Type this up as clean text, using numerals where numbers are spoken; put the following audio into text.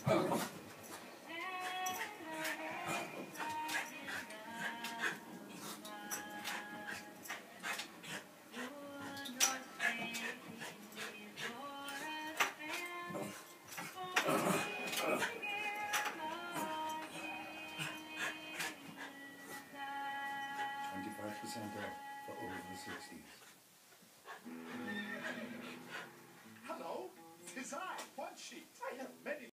25% off for over 60s. Hello, 'tis I, One Sheet. I have many